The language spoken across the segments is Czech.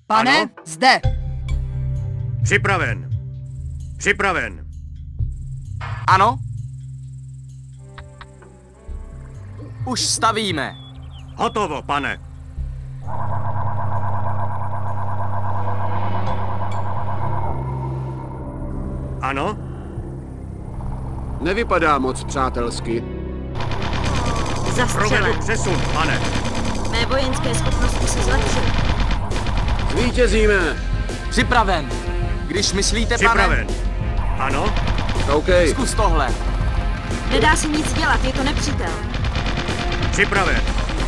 Pane, Ano? zde. Připraven. Připraven. Ano? Už stavíme. Hotovo, pane. Ano? Nevypadá moc přátelsky. Provedu Zastřelen. přesun, pane. Mé vojenské schopnosti se zlepšily. Zvítězíme. Připraven. Když myslíte, Připraven. Ano? OK. pane, zkus tohle. Nedá se nic dělat, je to nepřítel. Připraven.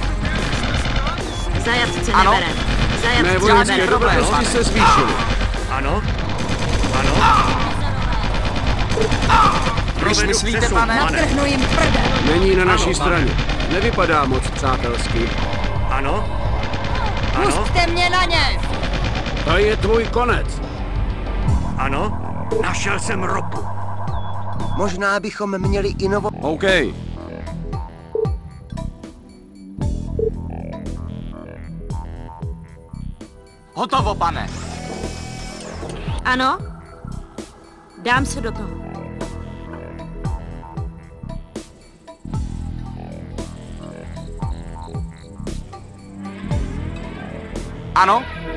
Zajatce Ano. neberem. Mé Zajatce vojenské neberem. problém, dovednosti pane. se zvýšily. Ano? Ano? Když Provedu myslíte, přesun, pane. Natrhnu jim prdel. Není na naší Ano, straně. Nevypadá moc přátelsky. Ano? Ano? Pusťte mě na ně. To je tvůj konec. Ano? Našel jsem ropu. Možná bychom měli inovovat. OK. Hotovo, pane. Ano? Dám se do toho. Ano?